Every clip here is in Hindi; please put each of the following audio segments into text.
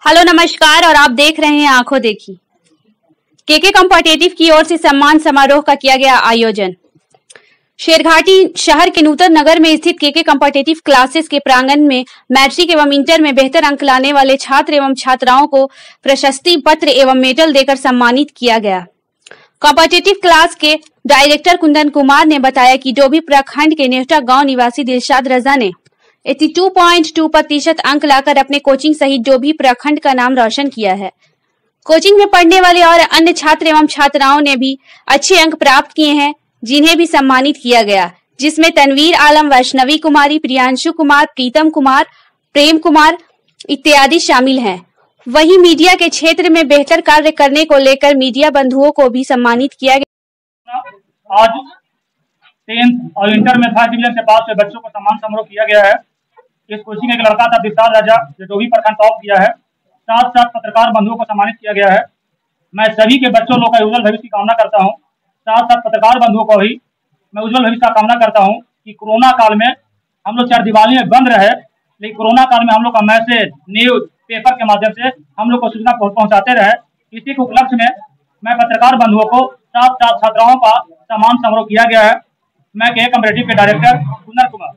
हेलो नमस्कार और आप देख रहे हैं आंखों देखी। केके कॉम्पिटिटिव की ओर से सम्मान समारोह का किया गया आयोजन। शेरघाटी शहर के नूतन नगर में स्थित केके कॉम्पिटिटिव क्लासेस के प्रांगण में मैट्रिक एवं इंटर में बेहतर अंक लाने वाले छात्र एवं छात्राओं को प्रशस्ति पत्र एवं मेडल देकर सम्मानित किया गया। कॉम्पिटिटिव क्लास के डायरेक्टर कुंदन कुमार ने बताया कि डोभी प्रखंड के नेहटा गांव निवासी दिलशाद रजा ने 82.2% अंक लाकर अपने कोचिंग सहित डोभी प्रखंड का नाम रोशन किया है। कोचिंग में पढ़ने वाले और अन्य छात्र एवं छात्राओं ने भी अच्छे अंक प्राप्त किए हैं, जिन्हें भी सम्मानित किया गया, जिसमें तनवीर आलम, वैष्णवी कुमारी, प्रियांशु कुमार, प्रीतम कुमार, प्रेम कुमार इत्यादि शामिल हैं। वहीं मीडिया के क्षेत्र में बेहतर कार्य करने को लेकर मीडिया बंधुओं को भी सम्मानित किया गया। आज 10th और इंटर में फर्स्ट डिवीजन से पास हुए बच्चों को सम्मान समारोह किया गया है। इस कोचिंग एक लड़का था दिलशाद रजा जो डोभी प्रखंड टॉप किया है। साथ साथ पत्रकार बंधुओं को सम्मानित किया गया है। मैं सभी के बच्चों लोगों का उज्जवल भविष्य की कामना करता हूं। साथ साथ पत्रकार बंधुओं को भी मैं उज्जवल भविष्य का कामना करता हूं कि कोरोना काल में हम लोग 4 दीवारी में बंद रहे, लेकिन कोरोना काल में हम लोग का मैसेज, न्यूज, पेपर के माध्यम से हम लोग को सूचना पहुंचाते रहे। इसी के उपलक्ष्य में मैं पत्रकार बंधुओं को साथ साथ छात्राओं का सम्मान समारोह किया गया है। मैं केके कॉम्पिटिटिव के डायरेक्टर कुंदन कुमार।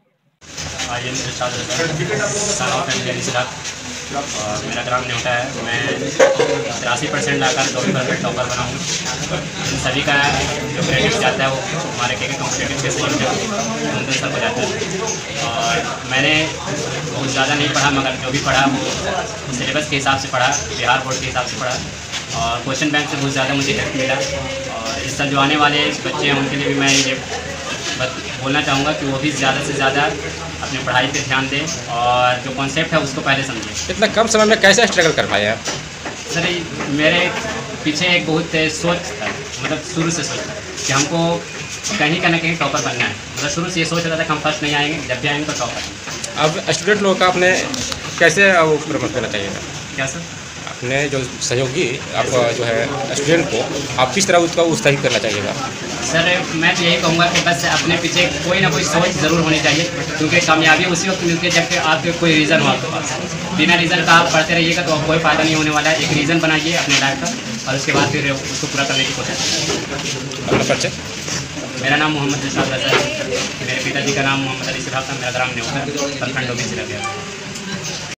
और मेरा ग्राम नेवटा है। मैं 83% लाकर डोभी प्रखंड टॉपर बना हूँ। इन सभी का जो क्रेडिट जाता है वो हमारे केके कॉम्पिटिटिव के कुंदन सर को जाता है। और मैंने बहुत ज़्यादा नहीं पढ़ा, मगर जो भी पढ़ा वो सिलेबस के हिसाब से पढ़ा, बिहार बोर्ड के हिसाब से पढ़ा और क्वेश्चन बैंक से बहुत ज़्यादा मुझे हेल्प मिला। और इस साल जो आने वाले बच्चे हैं उनके लिए भी मैं ये बोलना चाहूँगा कि वो भी ज़्यादा से ज़्यादा अपनी पढ़ाई पे ध्यान दें और जो कॉन्सेप्ट है उसको पहले समझें। इतना कम समय में कैसे स्ट्रगल कर पाए आप? सर मेरे पीछे एक बहुत सोच था, मतलब शुरू से सोच था कि हमको कहीं का ना कहीं टॉपर बनना है। मतलब शुरू से ये सोच रहा था कि हम फर्स्ट नहीं आएंगे, जब भी आएंगे तो टॉपर। अब स्टूडेंट लोगों का आपने कैसे वो प्रमोट करना चाहिए? क्या सर? अपने जो सहयोगी आप जो है स्टूडेंट को आप किस तरह उसका उत्साहित करना चाहिएगा? सर मैं तो यही कहूँगा कि बस अपने पीछे कोई ना कोई सोच ज़रूर होनी चाहिए, क्योंकि कामयाबी उसी वक्त मिलती है जब आपके कोई रीज़न हो आपके पास। बिना रीज़न का आप पढ़ते रहिएगा तो कोई फ़ायदा नहीं होने वाला है। एक रीज़न बनाइए अपने लाइफ का और उसके बाद फिर उसको पूरा करने की कोशिश कीजिए। अपना परिचय? मेरा नाम मोहम्मद दिलशाद रजा है। मेरे पिताजी का नाम मोहम्मद अली सिराज था। मेरा ग्राम नेवटा प्रखंड डोभी जिला गया।